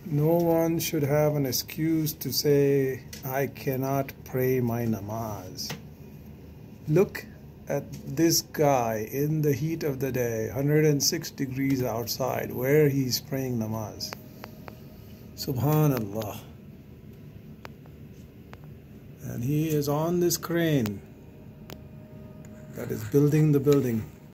No one should have an excuse to say, I cannot pray my namaz. Look at this guy in the heat of the day, 106 degrees outside, where he's praying namaz. Subhanallah. And he is on this crane that is building the building.